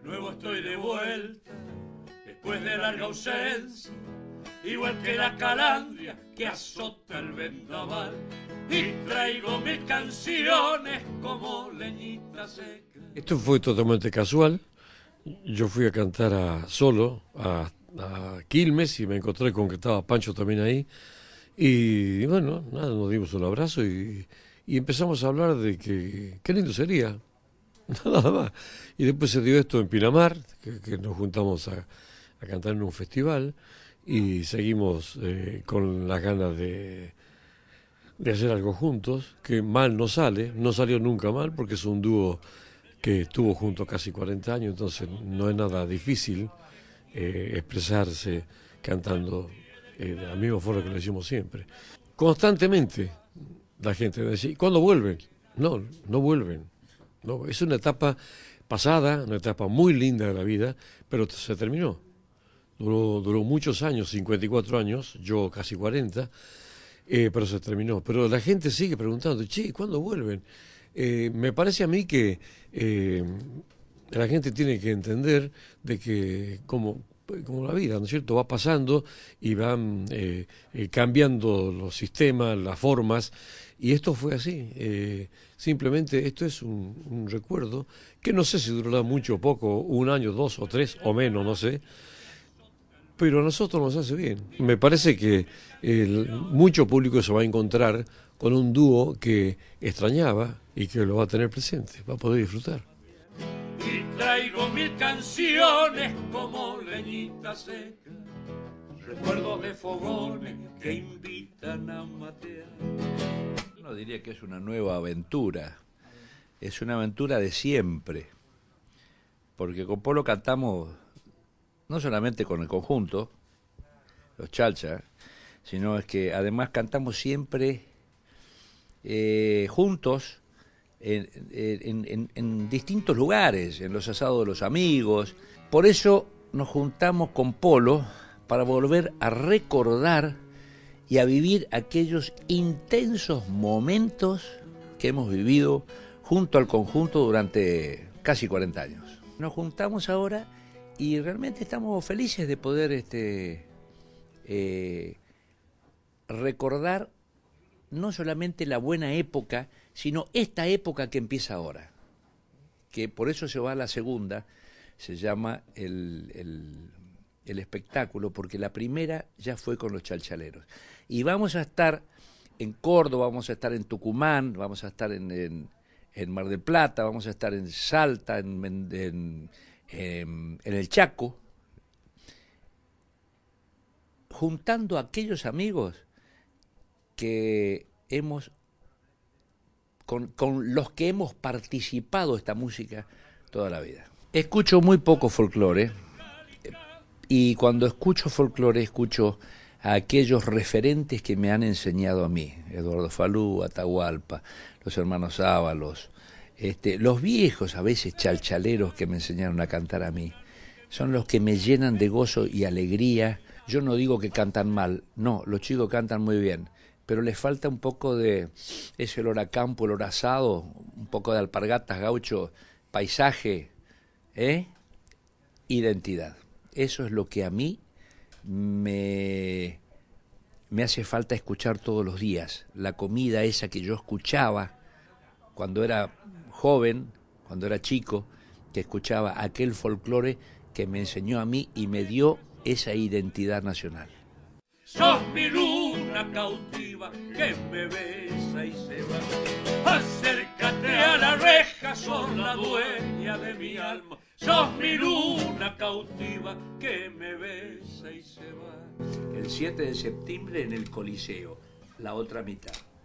nuevo estoy de vuelta, después de larga ausencia, igual que la calandria que azota el vendaval, y traigo mis canciones como leñita seca. Esto fue totalmente casual. Yo fui a cantar solo a Quilmes y me encontré con que estaba Pancho también ahí. Y bueno, nada, nos dimos un abrazo y empezamos a hablar de que qué lindo sería, nada más. Y después se dio esto en Pinamar, que nos juntamos a cantar en un festival y seguimos con las ganas de hacer algo juntos, que mal no sale, no salió nunca mal porque es un dúo que estuvo junto casi 40 años, entonces no es nada difícil expresarse cantando de la misma forma que lo hicimos siempre. Constantemente la gente decía, ¿cuándo vuelven? No, no vuelven. No, es una etapa pasada, una etapa muy linda de la vida, pero se terminó. Duró muchos años, 54 años, yo casi 40, pero se terminó. Pero la gente sigue preguntando, che, ¿cuándo vuelven? Me parece a mí que la gente tiene que entender de que como la vida, ¿no es cierto?, va pasando y van cambiando los sistemas, las formas, y esto fue así. Simplemente esto es un recuerdo que no sé si durará mucho o poco, 1 año, 2 o 3 o menos, no sé, pero a nosotros nos hace bien. Me parece que mucho público se va a encontrar con un dúo que extrañaba y que lo va a tener presente, va a poder disfrutar. Y traigo mil canciones como leñita seca, recuerdos de fogones que invitan a matear. Uno diría que es una nueva aventura, es una aventura de siempre, porque con Polo cantamos no solamente con el conjunto, los Chalcha, sino es que además cantamos siempre juntos en distintos lugares, en los asados de los amigos. Por eso nos juntamos con Polo para volver a recordar y a vivir aquellos intensos momentos que hemos vivido junto al conjunto durante casi 40 años. Nos juntamos ahora y realmente estamos felices de poder recordar no solamente la buena época, sino esta época que empieza ahora, que por eso se va a la segunda, se llama el espectáculo, porque la primera ya fue con los chalchaleros. Y vamos a estar en Córdoba, vamos a estar en Tucumán, vamos a estar en Mar del Plata, vamos a estar en Salta, en el Chaco, juntando a aquellos amigos que con los que hemos participado esta música toda la vida. Escucho muy poco folclore, y cuando escucho folclore escucho a aquellos referentes que me han enseñado a mí, Eduardo Falú, Atahualpa, los hermanos Ábalos, los viejos a veces chalchaleros que me enseñaron a cantar a mí, son los que me llenan de gozo y alegría. Yo no digo que cantan mal, no, los chicos cantan muy bien, pero les falta un poco de ese olor a campo, olor a asado, un poco de alpargatas, gaucho, paisaje, identidad. Eso es lo que a mí me hace falta escuchar todos los días. La comida esa que yo escuchaba cuando era joven, cuando era chico, que escuchaba aquel folclore que me enseñó a mí y me dio esa identidad nacional. Sos mi luna cautiva que me besa y se va. Acércate a la reja, sos la dueña de mi alma. Sos mi luna cautiva que me besa y se va. El 7 de septiembre en el Coliseo, la otra mitad.